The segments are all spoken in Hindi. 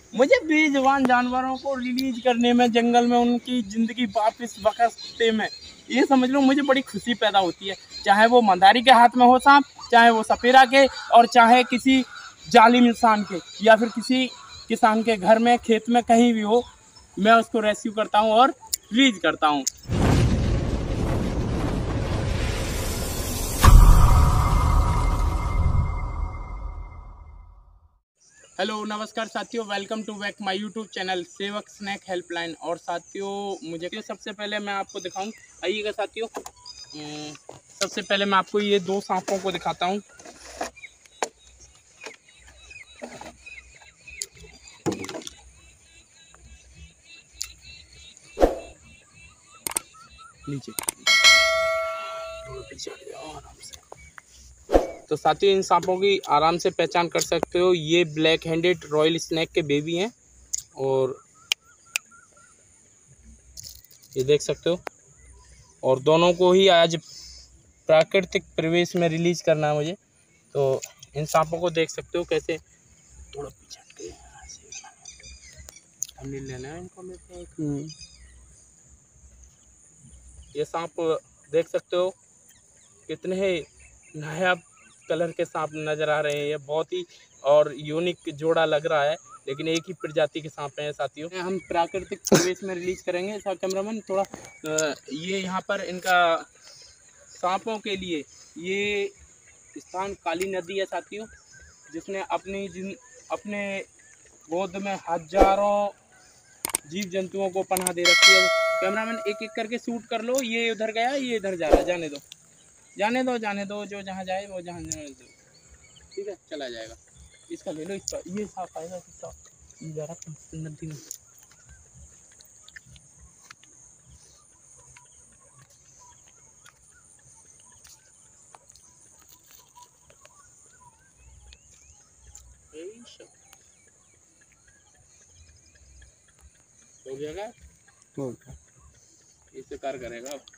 मुझे बेजुबान जानवरों को रिलीज करने में, जंगल में उनकी ज़िंदगी वापस बख्शते में, ये समझ लो मुझे बड़ी खुशी पैदा होती है। चाहे वो मंदारी के हाथ में हो सांप, चाहे वो सपेरा के, और चाहे किसी जालिम इंसान के, या फिर किसी किसान के घर में, खेत में, कहीं भी हो, मैं उसको रेस्क्यू करता हूँ और रिलीज करता हूँ। हेलो नमस्कार साथियों, welcome to back my YouTube channel Sevak snake helpline. और साथियों मुझे सबसे पहले मैं आपको दिखाऊं, आइएगा साथियों। सबसे पहले मैं आपको ये दो सांपों को दिखाता हूं। नीचे आराम से। तो साथियों इन सांपों की आराम से पहचान कर सकते हो, ये ब्लैक हैंडेड रॉयल स्नैक के बेबी हैं। और ये देख सकते हो, और दोनों को ही आज प्राकृतिक परिवेश में रिलीज करना है मुझे। तो इन सांपों को देख सकते हो कैसे थोड़ा पीछे हट के लेना है इनको मेरे को। ये सांप देख सकते हो कितने ही नायाब कलर के सांप नजर आ रहे हैं। ये बहुत ही और यूनिक जोड़ा लग रहा है, लेकिन एक ही प्रजाति के सांप हैं साथियों। हम प्राकृतिक परिवेश में रिलीज करेंगे। कैमरामैन थोड़ा ये यहाँ पर इनका सांपों के लिए ये स्थान काली नदी है साथियों, जिसने अपने गोद में हजारों जीव जंतुओं को पनाह दे रखी है। कैमरामैन एक एक करके शूट कर लो। ये उधर गया, ये इधर जा रहा है, जाने दो जाने दो जाने दो, जो जहाँ जाए वो जहाँ जाने दो, ठीक है, चला जाएगा। इसका ले लो, इसका ये साफ आएगा, इसका ये जा रहा नदी में। हो गया क्या? इसे कार करेगा अब।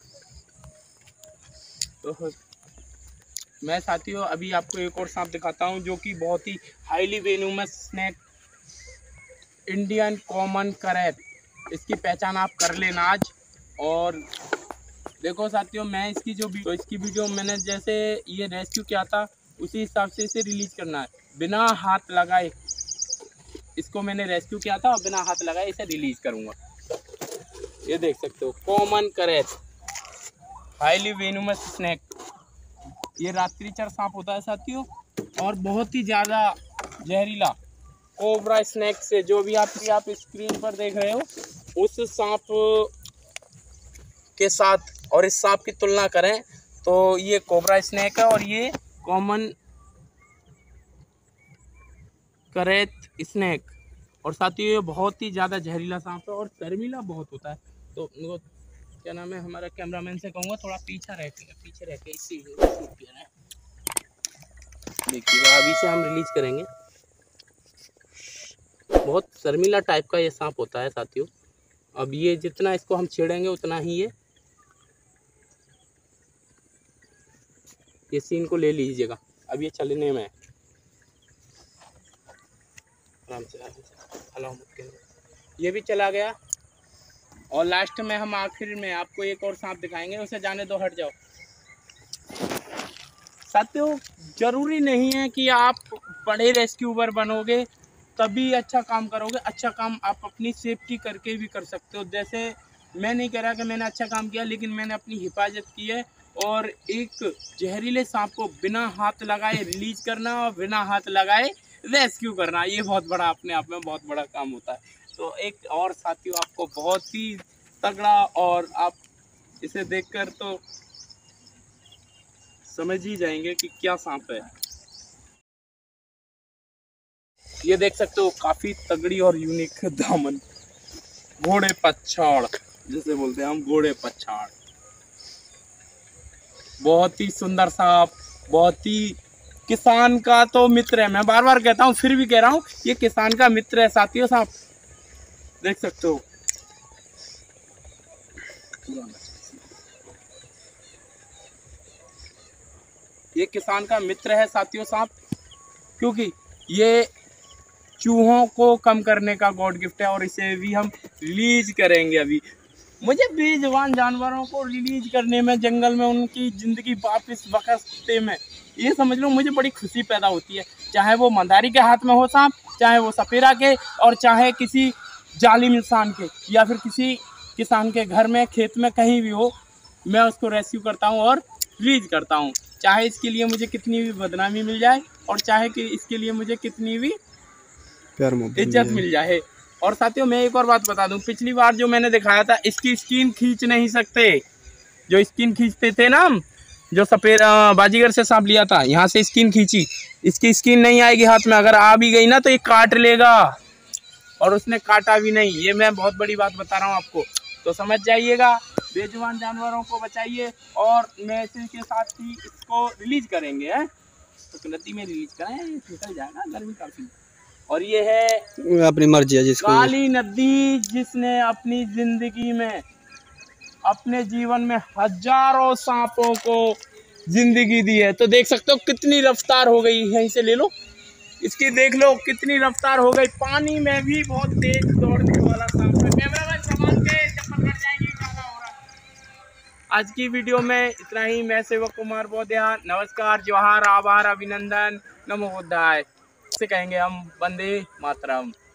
तो मैं साथियों अभी आपको एक और सांप दिखाता हूं, जो कि बहुत ही highly venomous snake, Indian common krait. इसकी पहचान आप कर लेना आज। और देखो साथियों, मैं इसकी इसकी वीडियो मैंने जैसे ये रेस्क्यू किया था, उसी हिसाब से इसे रिलीज करना है। बिना हाथ लगाए इसको मैंने रेस्क्यू किया था, और बिना हाथ लगाए इसे रिलीज करूंगा। ये देख सकते हो, कॉमन करैत, हाईली वेनोमस स्नैक। ये रात्रिचर सांप होता है साथियों, और बहुत ही ज़्यादा जहरीला। कोबरा स्नैक से, जो भी आप स्क्रीन पर देख रहे हो, उस सांप के साथ और इस सांप की तुलना करें तो ये कोबरा स्नैक है, और ये कॉमन करैत स्नैक। और साथियों ये बहुत ही ज़्यादा जहरीला सांप है और शर्मीला बहुत होता है। तो उनको क्या नाम है, हमारा कैमरामैन से कहूँगा थोड़ा पीछे रह के इसी देखिएगा। अभी से हम रिलीज करेंगे। बहुत शर्मीला टाइप का ये सांप होता है साथियों। अब ये जितना इसको हम छेड़ेंगे उतना ही ये सीन को ले लीजिएगा। अब ये चलने में आराम से हलाओ मत, ये भी चला गया। और लास्ट में हम आखिर में आपको एक और सांप दिखाएंगे, उसे जाने दो, हट जाओ। साथियों जरूरी नहीं है कि आप बड़े रेस्क्यूबर बनोगे तभी अच्छा काम करोगे। अच्छा काम आप अपनी सेफ्टी करके भी कर सकते हो। जैसे मैं नहीं कह रहा कि मैंने अच्छा काम किया, लेकिन मैंने अपनी हिफाजत की है। और एक जहरीले सांप को बिना हाथ लगाए रिलीज करना और बिना हाथ लगाए रेस्क्यू करना, ये बहुत बड़ा, अपने आप में बहुत बड़ा काम होता है। तो एक और साथियों आपको बहुत ही तगड़ा, और आप इसे देखकर तो समझ ही जाएंगे कि क्या सांप है। ये देख सकते हो, काफी तगड़ी और यूनिक दामन, घोड़े पछाड़ जिसे बोलते हैं हम, घोड़े पछाड़। बहुत ही सुंदर सांप, बहुत ही किसान का तो मित्र है। मैं बार बार कहता हूँ, फिर भी कह रहा हूँ, ये किसान का मित्र है साथियों सांप। देख सकते हो, ये किसान का मित्र है साथियों सांप, क्योंकि ये चूहों को कम करने का गॉड गिफ्ट है और इसे भी हम रिलीज करेंगे। अभी मुझे बेजुबान जानवरों को रिलीज करने में, जंगल में उनकी ज़िंदगी वापस बख्शते में, ये समझ लो मुझे बड़ी खुशी पैदा होती है। चाहे वो मंदारी के हाथ में हो सांप, चाहे वो सपेरा के, और चाहे किसी जालिम इंसान के, या फिर किसी किसान के घर में, खेत में, कहीं भी हो, मैं उसको रेस्क्यू करता हूँ और रिलीज करता हूँ। चाहे इसके लिए मुझे कितनी भी बदनामी मिल जाए और चाहे कि इसके लिए मुझे कितनी भी इज्जत मिल जाए। और साथियों मैं एक और बात बता दूं, पिछली बार जो मैंने दिखाया था, इसकी स्किन खींच नहीं सकते। जो स्किन खींचते थे ना हम, जो सफेद बाजीगर से सांप लिया था, यहाँ से स्किन खींची, इसकी स्किन नहीं आएगी हाथ में। अगर आ भी गई ना तो ये काट लेगा, और उसने काटा भी नहीं। ये मैं बहुत बड़ी बात बता रहा हूँ आपको, तो समझ जाइएगा। बेजुबान जानवरों को बचाइए, और मैसेज के साथ ही इसको रिलीज करेंगे, है तो नदी में रिलीज करें, निकल जाएगा, गर्मी काफी। और ये है अपनी मर्जी है जिसको, काली नदी, जिसने अपनी जिंदगी में, अपने जीवन में हजारों सांपों को जिंदगी दी है। तो देख सकते हो कितनी रफ्तार हो गई है, इसे ले लो, इसकी देख लो कितनी रफ्तार हो गई। पानी में भी बहुत तेज दौड़ने वाला सांप है। कैमरामैन संभाल के, चप्पल कट जाएंगी, ज्यादा हो रहा है। आज की वीडियो में इतना ही। मैं सेवक कुमार बोधिया, नमस्कार, जोहार, आभार, अभिनंदन, नमो बुद्धाय से कहेंगे हम, वंदे मातरम।